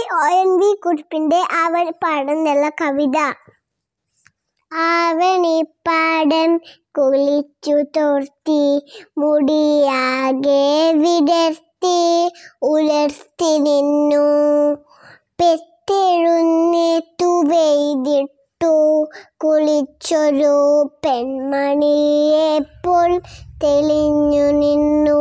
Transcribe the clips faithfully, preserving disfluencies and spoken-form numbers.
O N V കുറുപ്പിന്റെ ആവണിപ്പാടം എന്നുള്ള കവിത. ആവണിപ്പാടം കുളിച്ചു തോർത്തി മുടിയാകെ വിടർത്തി ഉലർത്തി നിന്നു പെത്തെഴുന്നേറ്റു വെയ്തിട്ടു കുളിച്ചൊരു പെൺമണിയെപ്പോൾ തെളിഞ്ഞു നിന്നു.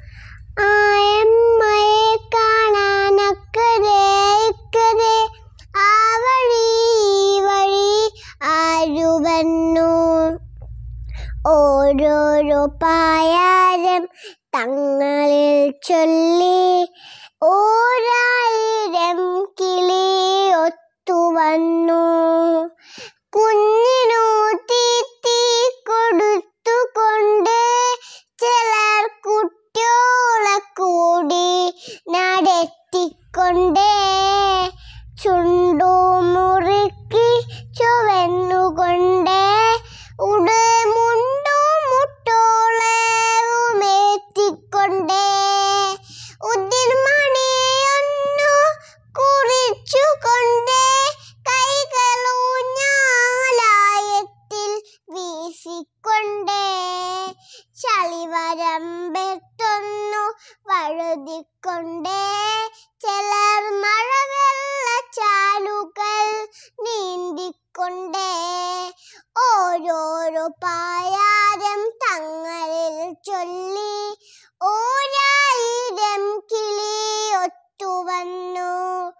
ആയമ്മയെ കാണാനക്കരെ ഇക്കരെ ആ വഴി ഈ വഴി ആരു വന്നു. ഓരോരോ പായാരം തങ്ങളിൽ ചൊല്ലി ഓരായിരം കിളി ഒത്തുവന്നു. കുഞ്ഞിനു തീറ്റി കൊടുത്തുകൊണ്ട് ചിലർ കുട്ടിയോളെ കൂടി നടത്തിക്കൊണ്ടേ ചുണ്ടു മുറുക്കി ചുവന്നുകൊണ്ടേ ഉടുമുണ്ടു മുട്ടോളവുമേറ്റിക്കൊണ്ടേ ഉതിർമണിയൊന്നു കുറിച്ചുകൊണ്ടേ കൈകളൂഞ്ഞാലായത്തിൽ വീശിക്കൊണ്ടേ ചളിവരമ്പെത്തൊന്നു വഴുതിക്കൊണ്ടേ ചിലർ മഴവെള്ളച്ചാലുകൾ നീന്തിക്കൊണ്ടേ ഓരോരോ പായാരം തങ്ങളിൽ ചൊല്ലി ഓരായിരം കിളി ഒത്തുവന്നു.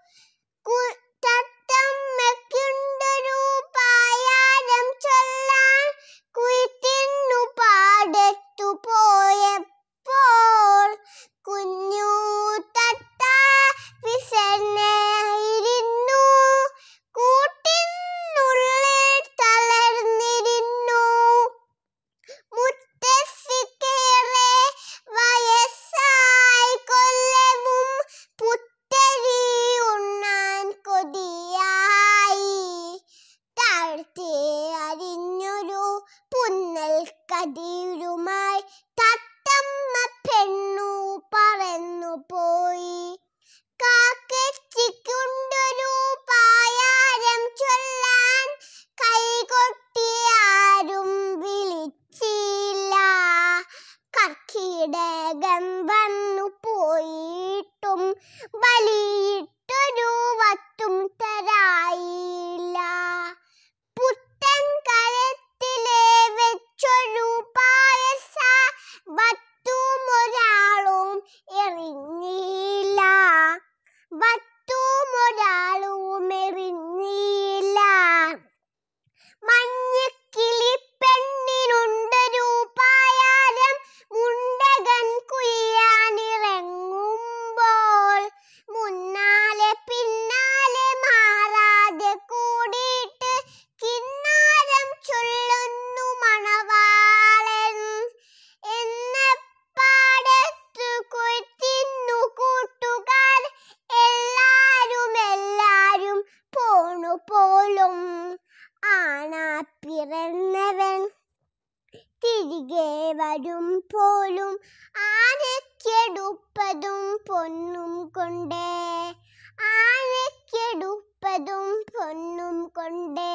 തത്തമ്മയ്ക്കുണ്ടൊരു പായാരം ചൊല്ലാൻ കുയിത്തിന്നു പാടത്തു പോയപ്പോൾ കുഞ്ഞു തത്ത വിശന്നായിരുന്നു കൂട്ടിനുള്ളിൽ തളർന്നിരുന്നു. മുത്തശ്ശിക്കേറെ വയസ്സായി കൊല്ലവും പുത്തരി ഉണ്ണാൻ കൊതിയായി. താഴ്ത്തി അരിഞ്ഞൊരു പുന്നൽ കതിരുമായി തത്തമ്മ പെണ്ണു പറന്നു പോയി. കാക്കച്ചിക്കുണ്ടൊരു പായാരം ചൊല്ലാൻ കൈകൊട്ടി ആരും വിളിച്ചില്ല. കർക്കിടകം വന്നു പോയിട്ടും ബലിയിട്ടൊരു വത്തും തരായില്ല. പുത്തൻ കലത്തിലെ വെച്ചൊരു പായസ വത്തുമൊരാളും എറിഞ്ഞില്ല. വത്തുമൊരാളും എറിഞ്ഞില്ല. മഞ്ഞക്കിളി പെണ്ണിനുണ്ടൊരു പായാരം മുണ്ടകൻ കുയ്യാനിറങ്ങുമ്പോൾ മുന്നാലെ പിന്നാലെ മാറാതെ കൂടിയിട്ട് കിന്നാരം ചൊല്ലുന്നു മണവാളൻ. എന്നപ്പാടത്തു കൊയ്ത്തിന്നു കൂട്ടുകാർ എല്ലാരും എല്ലാരും പോണു പോലും. ആണാ പിറന്നവൻ തിരികെ വരും പോലും ആനയ്ക്കെടുപ്പതും പൊന്നും കൊണ്ടേ ആനയ്ക്കെടുപ്പതും പൊന്നും കൊണ്ടേ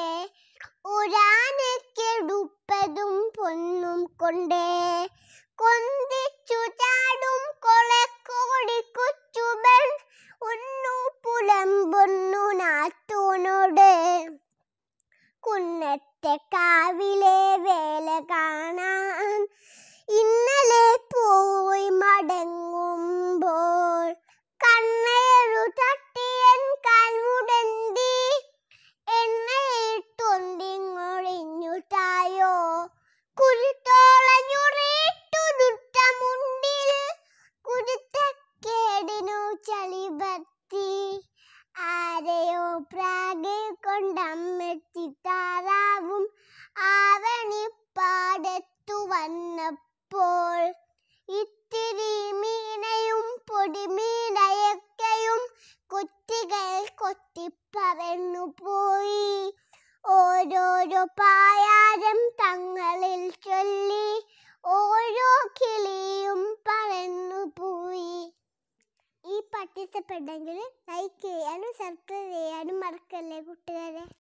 ഒരാനയ്ക്കെടുപ്പതും പൊന്നും കൊണ്ടേ കൊന്തിച്ചു ചാടും കൊളക്കോടി കൊച്ചുബൻ ഒന്നു പുലമ്പൊന്നു നാത്തൂനോട്. കുന്നത്തെ കാവിലെ വേല കാണാൻ ഇന്നലെ പോയി മടങ്ങുമ്പോൾ കണ്ണേറു തട്ടിയൻ കാൽമുടന്തി എണ്ണയിട്ടൊന്തിങ്ങൊഴിഞ്ഞു തായോ. കുരുത്തോളഞ്ഞുറേറ്റു ദുട്ടമുണ്ടിൽ കുരുത്തക്കേടിനു ചളിപത്തി ആരെയോ പ്രാകെ കൊണ്ടമ്മത്തി താറാവും ആവണിപ്പാടത്തു വന്നപ്പോൾ ഇത്തിരി മീനയും പൊടിമീനയൊക്കെയും കൊത്തികൾ കൊത്തിപ്പറന്നു പോയി. ഓരോരോ പായാരം തങ്ങളിൽ ചൊല്ലി ഓരോ കിളിയും പറന്നു പോയി. ഈ പാട്ട് ഇഷ്ടപ്പെട്ടെങ്കിൽ ലൈക്ക് ചെയ്യാനും സബ്സ്ക്രൈബ് ചെയ്യാനും മറക്കല്ലേ കൂട്ടുകാരെ.